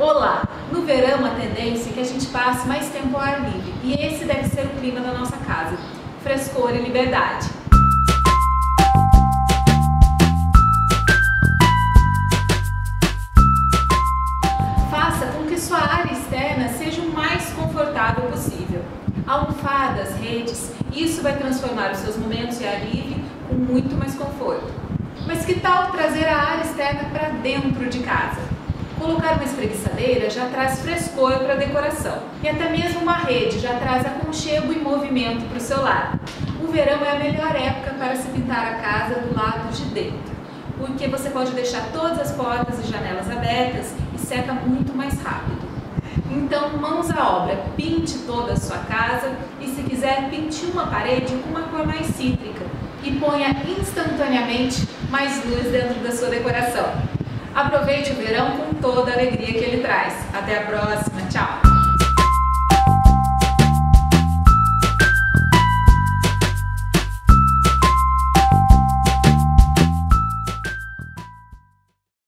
Olá! No verão a tendência é que a gente passe mais tempo ao ar livre e esse deve ser o clima da nossa casa, frescor e liberdade. Faça com que sua área externa seja o mais confortável possível. Almofadas, redes, isso vai transformar os seus momentos de ar livre com muito mais conforto. Mas que tal trazer a área externa para dentro de casa? Colocar uma espreguiçadeira já traz frescor para a decoração. E até mesmo uma rede já traz aconchego e movimento para o seu lar. O verão é a melhor época para se pintar a casa do lado de dentro, porque você pode deixar todas as portas e janelas abertas e seca muito mais rápido. Então, mãos à obra, pinte toda a sua casa e, se quiser, pinte uma parede com uma cor mais cítrica e ponha instantaneamente mais luz dentro da sua decoração. Aproveite o verão com toda a alegria que ele traz. Até a próxima, tchau!